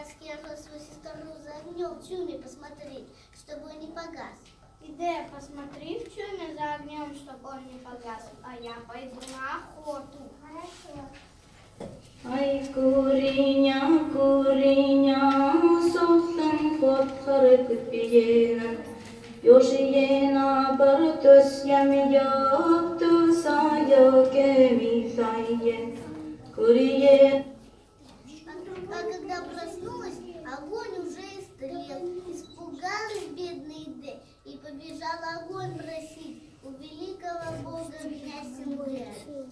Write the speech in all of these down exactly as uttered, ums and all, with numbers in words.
сейчас Херо свою сестру за огнем в чуме посмотреть, чтобы он не погас. Иди, посмотри в чуме за огнем, чтобы он не погас, а я пойду на охоту. Хорошо. Ай, куриня, куриня, соттың қотқыры күтпейенін. Йошиена бартос ямиякту сая кемисайен. Курие. А когда проснулась, огонь уже истлел. Испугалась бедный Иде и побежала огонь просить у великого бога меня Силуэта.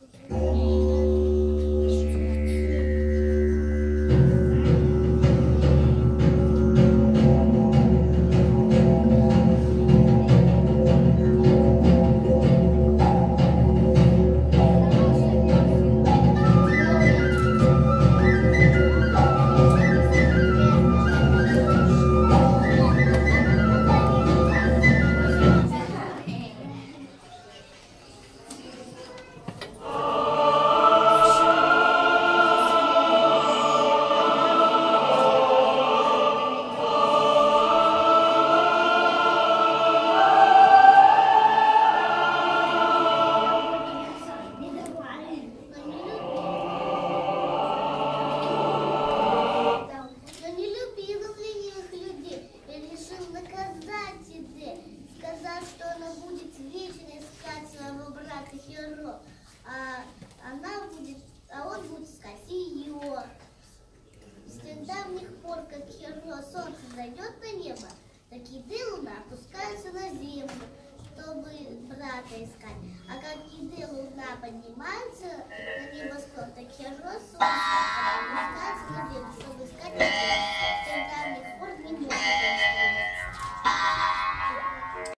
А она будет, а он будет искать ее. С тех давних пор, как Херо солнце зайдет на небо, так Иде и луна опускаются на землю, чтобы брата искать. А как Иде и луна поднимаются на небосклон, так Херо солнце